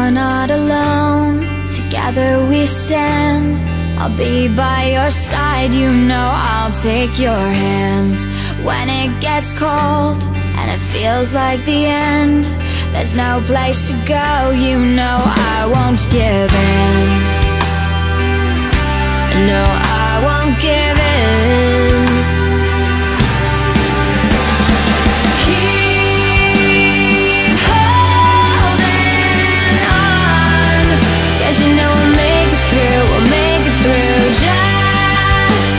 are not alone, together we stand. I'll be by your side, you know I'll take your hand. When it gets cold and it feels like the end, there's no place to go, you know I won't give in. No, I won't give in. Keep holding on, 'cause you know we'll make it through, we'll make it through. Just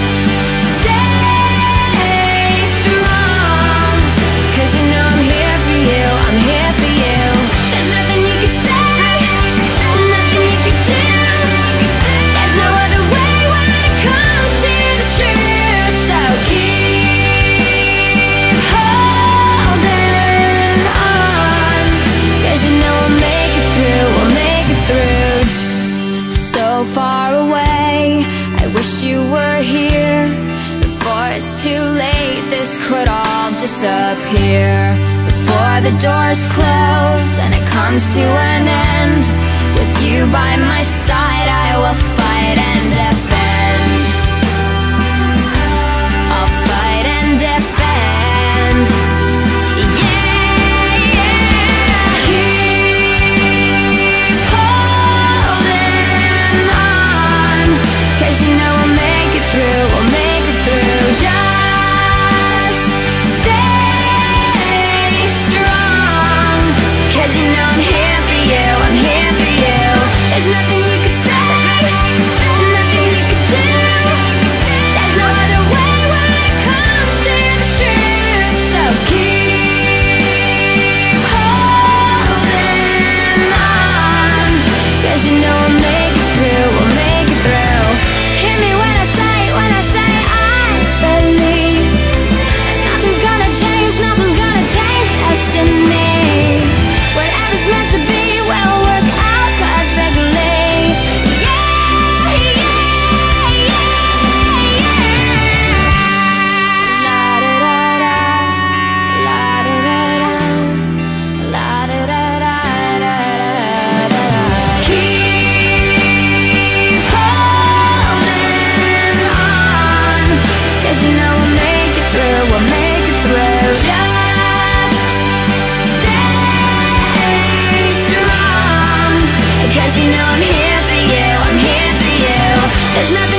stay strong, 'cause you know I'm here for you, I'm here for you. There's nothing you can say, nothing you can do. There's no other way when it comes to the truth. So keep holding on, 'cause you know we'll make it through, we'll make it through. So far away, I wish you were here. Before it's too late, this could all disappear. Before the doors close and it comes to an end, with you by my side I will fight and defend. I'll fight and defend. Yeah, yeah. Keep holding on, 'cause you know we'll make it through, we'll make it through. Just stay strong, 'cause you know I'm here for you, I'm here for you. There's nothing you can say, nothing you can do. There's no other way when it comes to the truth. So keep holding on, 'cause you know we'll make it through, we'll make it through. Hear me when I say I believe. Nothing's gonna change destiny. Whatever's meant to be will work out perfectly. Yeah, yeah, yeah, yeah. La da da da, la da da da, la da da da da da. Keep holding on, 'cause you know we'll make it through, we'll make it through. Just stay strong, 'cause you know I'm here for you, I'm here for you. There's nothing